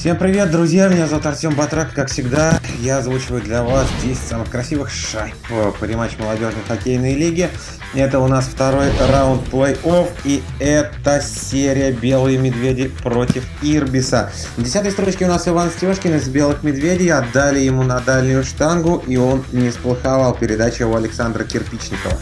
Всем привет, друзья! Меня зовут Артем Батрак. Как всегда, я озвучиваю для вас 10 самых красивых шайб по рематч молодежной хоккейной лиги. Это у нас второй раунд плей-офф, и это серия «Белые медведи» против Ирбиса. В 10-й строчке у нас Иван Стешкин из «Белых медведей». Отдали ему на дальнюю штангу, и он не сплоховал. Передача у Александра Кирпичникова.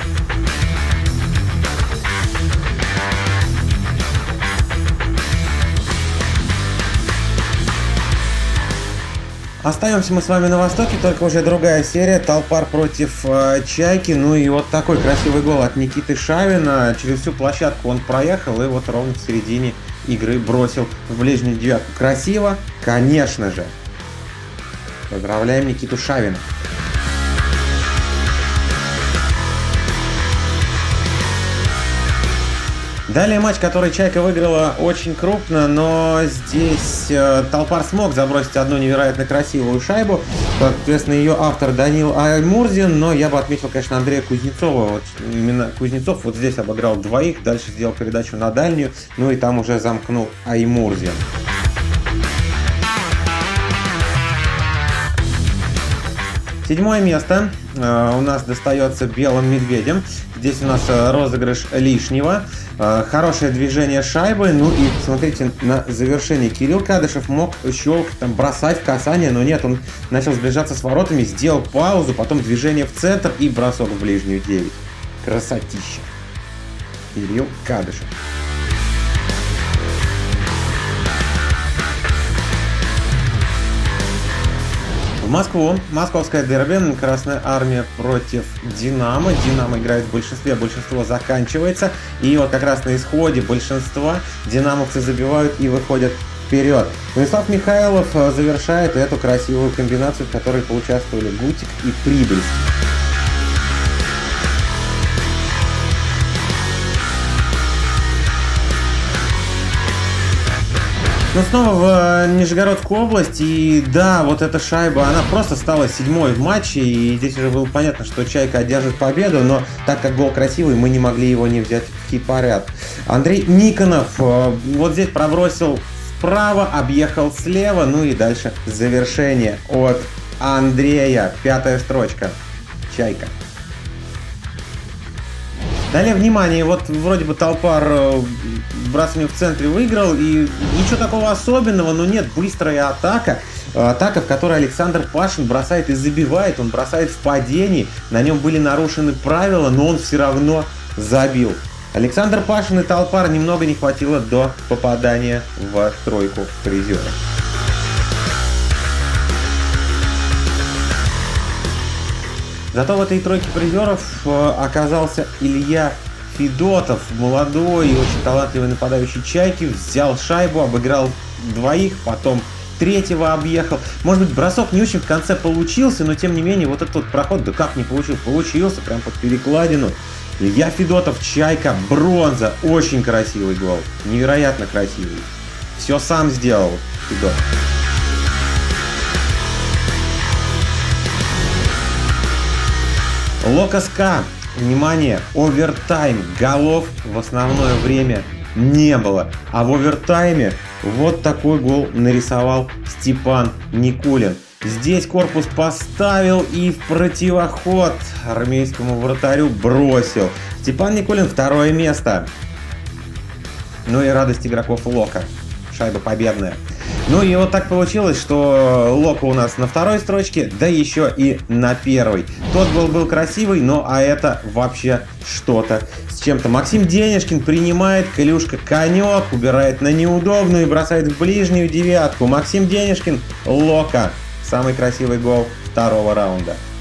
Остаемся мы с вами на востоке, только уже другая серия. Талпар против Чайки. Ну и вот такой красивый гол от Никиты Шавина. Через всю площадку он проехал и вот ровно в середине игры бросил в ближнюю девятку. Красиво, конечно же. Поздравляем Никиту Шавина. Далее матч, который Чайка выиграла очень крупно, но здесь Талпар смог забросить одну невероятно красивую шайбу. Соответственно, ее автор Данил Аймурзин, но я бы отметил, конечно, Андрея Кузнецова. Вот именно Кузнецов вот здесь обыграл двоих, дальше сделал передачу на дальнюю, ну и там уже замкнул Аймурзин. Седьмое место у нас достается белым медведям. Здесь у нас розыгрыш лишнего. Хорошее движение шайбы. Ну и смотрите, на завершении Кирилл Кадышев мог щелкать, там, бросать в касание, но нет, он начал сближаться с воротами, сделал паузу, потом движение в центр и бросок в ближнюю 9. Красотища. Кирилл Кадышев. В Москву. Московская дерби. Красная армия против Динамо. Динамо играет в большинстве, большинство заканчивается. И вот как раз на исходе большинства динамовцы забивают и выходят вперед. Станислав Михайлов завершает эту красивую комбинацию, в которой поучаствовали Гутик и Прибыльский. Но снова в Нижегородскую область, и да, вот эта шайба, она просто стала седьмой в матче, и здесь уже было понятно, что Чайка одержит победу, но так как гол красивый, мы не могли его не взять в хит-парад. Андрей Никонов вот здесь пробросил вправо, объехал слева, ну и дальше завершение от Андрея, 5-я строчка, Чайка. Далее, внимание, вот вроде бы Талпар бросание в центре выиграл, и ничего такого особенного, но нет, быстрая атака. Атака, в которой Александр Пашин бросает и забивает, он бросает в падении, на нем были нарушены правила, но он все равно забил. Александр Пашин и Талпар немного не хватило до попадания в тройку призеров. Зато в этой тройке призеров оказался Илья Федотов, молодой и очень талантливый нападающий Чайки, взял шайбу, обыграл двоих, потом третьего объехал. Может быть, бросок не очень в конце получился, но тем не менее, вот этот вот проход, да как не получился, прям под перекладину. Илья Федотов, Чайка, бронза, очень красивый гол, невероятно красивый. Все сам сделал Федотов. Локоска. Внимание, овертайм. Голов в основное время не было. А в овертайме вот такой гол нарисовал Степан Никулин. Здесь корпус поставил и в противоход армейскому вратарю бросил. Степан Никулин, 2-е место. Ну и радость игроков Лока. Шайба победная. Ну и вот так получилось, что Лока у нас на 2-й строчке, да еще и на 1-й. Тот гол был красивый, но а это вообще что-то с чем-то. Максим Денежкин принимает, Калюшка конек, убирает на неудобную и бросает в ближнюю девятку. Максим Денежкин, Лока. Самый красивый гол 2-го раунда.